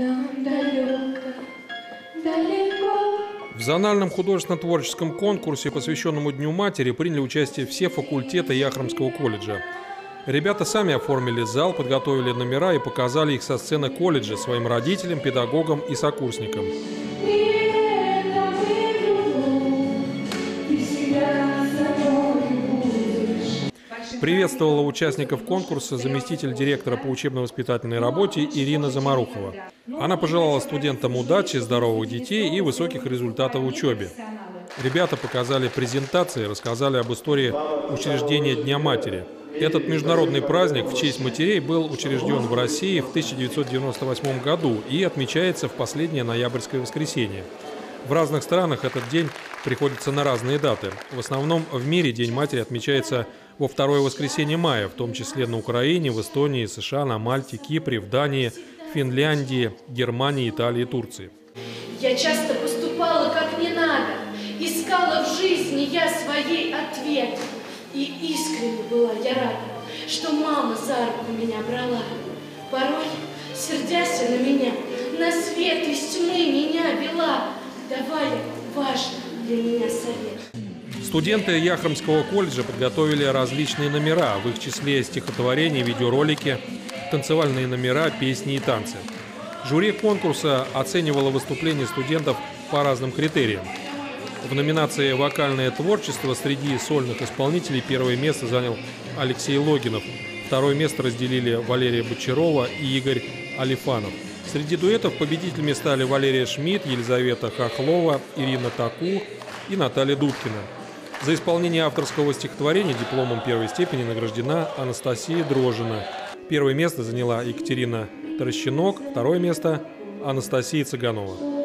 Там далеко, далеко. В зональном художественно-творческом конкурсе, посвященному Дню матери, приняли участие все факультеты Яхромского колледжа. Ребята сами оформили зал, подготовили номера и показали их со сцены колледжа своим родителям, педагогам и сокурсникам. Приветствовала участников конкурса заместитель директора по учебно-воспитательной работе Ирина Замарухова. Она пожелала студентам удачи, здоровых детей и высоких результатов в учебе. Ребята показали презентации, рассказали об истории учреждения Дня матери. Этот международный праздник в честь матерей был учрежден в России в 1998 году и отмечается в последнее ноябрьское воскресенье. В разных странах этот день приходится на разные даты. В основном в мире День матери отмечается во второе воскресенье мая, в том числе на Украине, в Эстонии, США, на Мальте, Кипре, в Дании, Финляндии, Германии, Италии и Турции. Я часто поступала как не надо, искала в жизни я своей ответ. И искренне была я рада, что мама за руку меня брала. Порой, сердясь на меня, на свет из тьмы меня вела, давая важный для меня совет. Студенты Яхромского колледжа подготовили различные номера, в их числе стихотворения, видеоролики, танцевальные номера, песни и танцы. Жюри конкурса оценивало выступления студентов по разным критериям. В номинации «Вокальное творчество» среди сольных исполнителей первое место занял Алексей Логинов. Второе место разделили Валерия Бочарова и Игорь Алифанов. Среди дуэтов победителями стали Валерия Шмидт, Елизавета Хохлова, Ирина Таку и Наталья Дудкина. За исполнение авторского стихотворения дипломом первой степени награждена Анастасия Дрожина. Первое место заняла Екатерина Таращинок, второе место – Анастасия Цыганова.